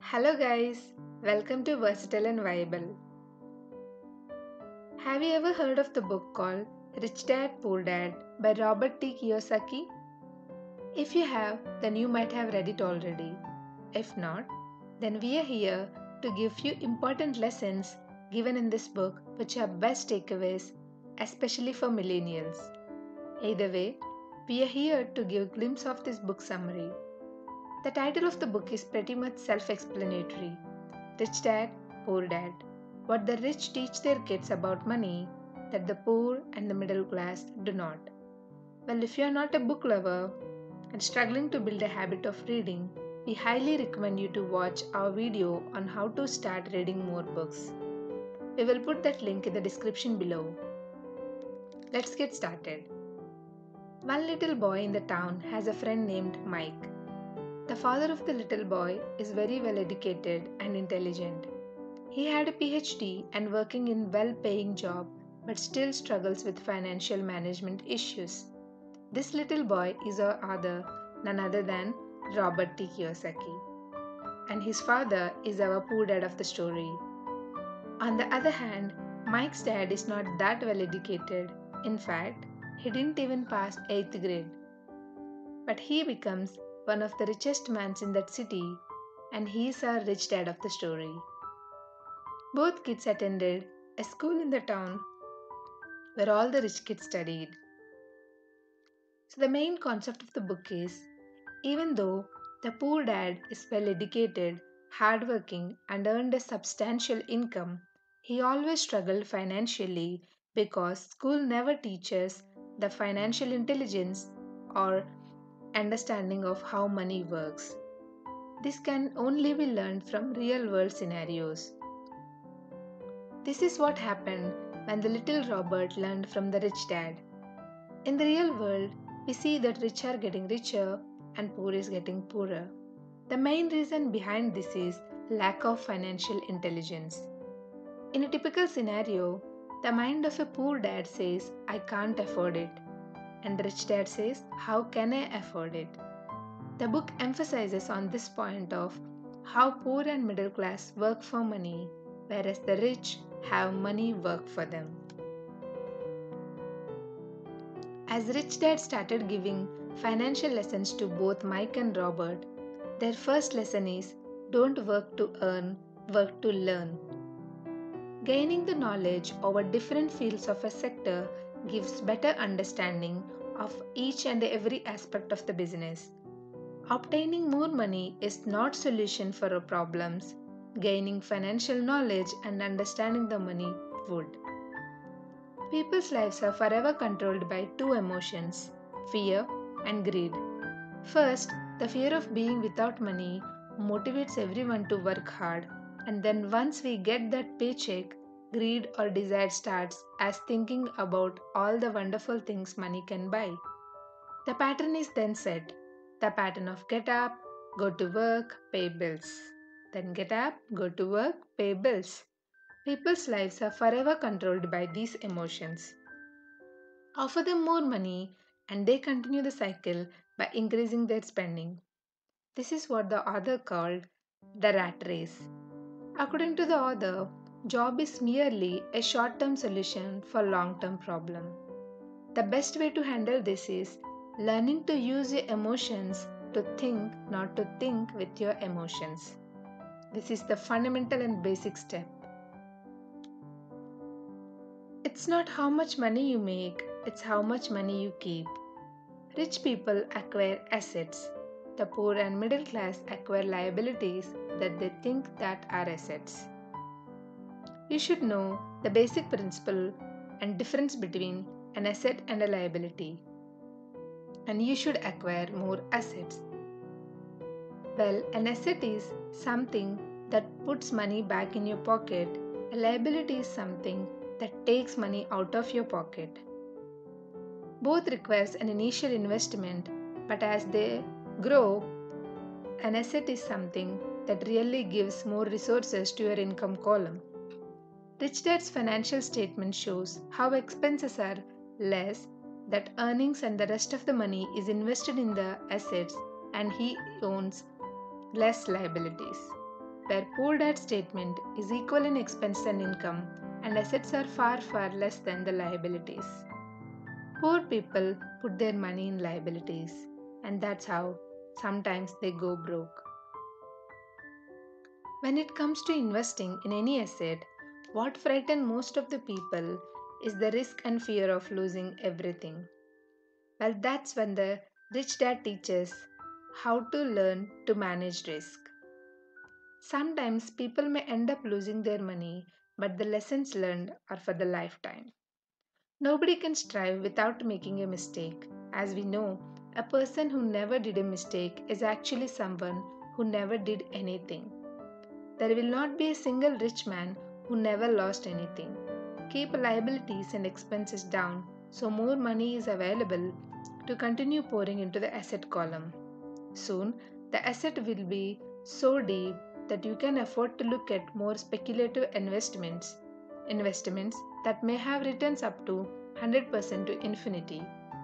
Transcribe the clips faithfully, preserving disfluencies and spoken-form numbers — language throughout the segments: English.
Hello guys, welcome to Versatile and Viable. Have you ever heard of the book called Rich Dad Poor Dad by Robert T. Kiyosaki? If you have, then you might have read it already. If not, then we are here to give you important lessons given in this book which are best takeaways, especially for millennials. Either way, we are here to give a glimpse of this book summary. The title of the book is pretty much self explanatory. Rich Dad, Poor Dad. What the rich teach their kids about money that the poor and the middle class do not. Well, if you are not a book lover and struggling to build a habit of reading, we highly recommend you to watch our video on how to start reading more books. We will put that link in the description below. Let's get started. One little boy in the town has a friend named Mike. The father of the little boy is very well educated and intelligent. He had a PhD and working in well-paying job but still struggles with financial management issues. This little boy is our other none other than Robert T. Kiyosaki. And his father is our poor dad of the story. On the other hand, Mike's dad is not that well educated. In fact, he didn't even pass eighth grade. But he becomes one of the richest men in that city, and he is our rich dad of the story. Both kids attended a school in the town where all the rich kids studied. So, the main concept of the book is even though the poor dad is well educated, hardworking, and earned a substantial income, he always struggled financially because school never teaches the financial intelligence or understanding of how money works. This can only be learned from real world scenarios. This is what happened when the little Robert learned from the rich dad. In the real world, we see that rich are getting richer and poor is getting poorer. The main reason behind this is lack of financial intelligence. In a typical scenario, the mind of a poor dad says, I can't afford it, and the rich dad says, how can I afford it? The book emphasizes on this point of how poor and middle class work for money, whereas the rich have money work for them. As Rich Dad started giving financial lessons to both Mike and Robert, their first lesson is don't work to earn, work to learn. Gaining the knowledge over different fields of a sector gives better understanding of each and every aspect of the business. Obtaining more money is not solution for our problems. Gaining financial knowledge and understanding the money would. People's lives are forever controlled by two emotions, fear and greed. First, the fear of being without money motivates everyone to work hard, and then once we get that paycheck, greed or desire starts as thinking about all the wonderful things money can buy. The pattern is then set. The pattern of get up, go to work, pay bills. Then get up, go to work, pay bills. People's lives are forever controlled by these emotions. Offer them more money and they continue the cycle by increasing their spending. This is what the author called the rat race. According to the author, job is merely a short-term solution for long-term problem. The best way to handle this is learning to use your emotions to think, not to think with your emotions. This is the fundamental and basic step. It's not how much money you make, it's how much money you keep. Rich people acquire assets. The poor and middle class acquire liabilities that they think that are assets. You should know the basic principle and difference between an asset and a liability. And you should acquire more assets. Well, an asset is something that puts money back in your pocket. A liability is something that takes money out of your pocket. Both requires an initial investment, but as they grow, an asset is something that really gives more resources to your income column. Rich Dad's financial statement shows how expenses are less, that earnings and the rest of the money is invested in the assets, and he owns less liabilities. where Poor Dad's statement is equal in expense and income, and assets are far, far less than the liabilities. Poor people put their money in liabilities, and that's how sometimes they go broke. When it comes to investing in any asset, what frightens most of the people is the risk and fear of losing everything. Well, that's when the rich dad teaches how to learn to manage risk. Sometimes people may end up losing their money, but the lessons learned are for the lifetime. Nobody can strive without making a mistake. As we know, a person who never did a mistake is actually someone who never did anything. There will not be a single rich man who never lost anything. Keep liabilities and expenses down so more money is available to continue pouring into the asset column. Soon, the asset will be so deep that you can afford to look at more speculative investments, investments that may have returns up to one hundred percent to infinity.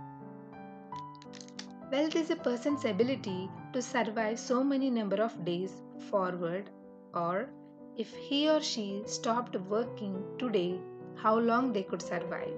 Wealth is a person's ability to survive so many number of days forward, or if he or she stopped working today, how long they could survive.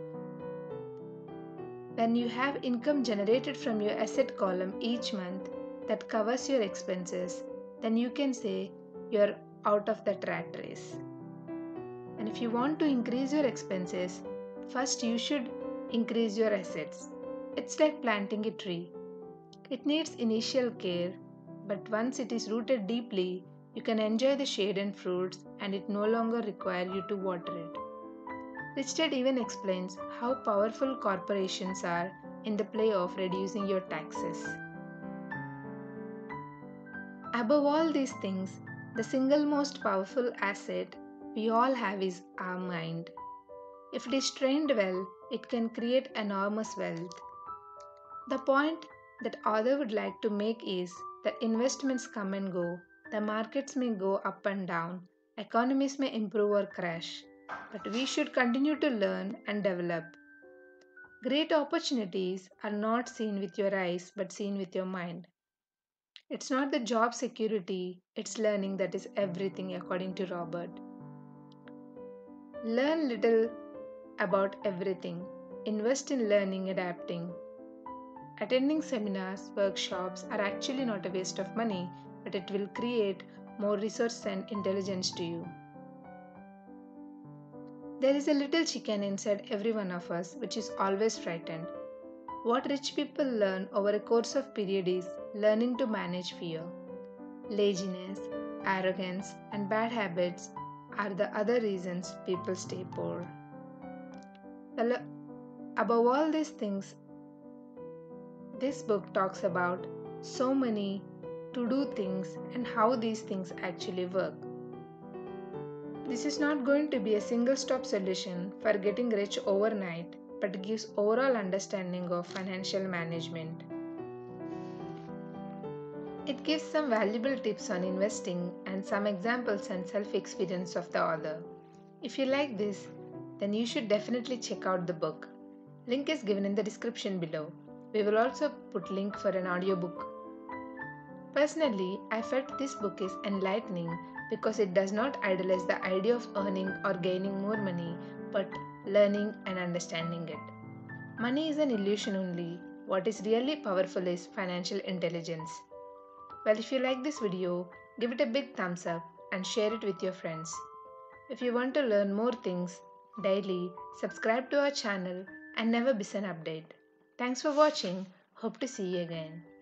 When you have income generated from your asset column each month that covers your expenses, then you can say you're out of that rat race. And if you want to increase your expenses, first you should increase your assets. It's like planting a tree. It needs initial care, but once it is rooted deeply, you can enjoy the shade and fruits, and it no longer requires you to water it. Rich Dad even explains how powerful corporations are in the play of reducing your taxes. Above all these things, the single most powerful asset we all have is our mind. If it is trained well, it can create enormous wealth. The point that author would like to make is that investments come and go, the markets may go up and down, economies may improve or crash, but we should continue to learn and develop. Great opportunities are not seen with your eyes but seen with your mind. It's not the job security, it's learning that is everything, according to Robert. Learn little about everything. Invest in learning, adapting. Attending seminars, workshops are actually not a waste of money, but it will create more resource and intelligence to you. There is a little chicken inside every one of us which is always frightened. What rich people learn over a course of period is learning to manage fear. Laziness, arrogance, and bad habits are the other reasons people stay poor. Well, above all these things, this book talks about so many to do things and how these things actually work. This is not going to be a single stop solution for getting rich overnight, but gives overall understanding of financial management. It gives some valuable tips on investing and some examples and self-experience of the author. If you like this, then you should definitely check out the book. Link is given in the description below. We will also put link for an audiobook. Personally, I felt this book is enlightening because it does not idolize the idea of earning or gaining more money, but learning and understanding it. Money is an illusion only. What is really powerful is financial intelligence. Well, if you like this video, give it a big thumbs up and share it with your friends. If you want to learn more things daily, subscribe to our channel and never miss an update. Thanks for watching. Hope to see you again.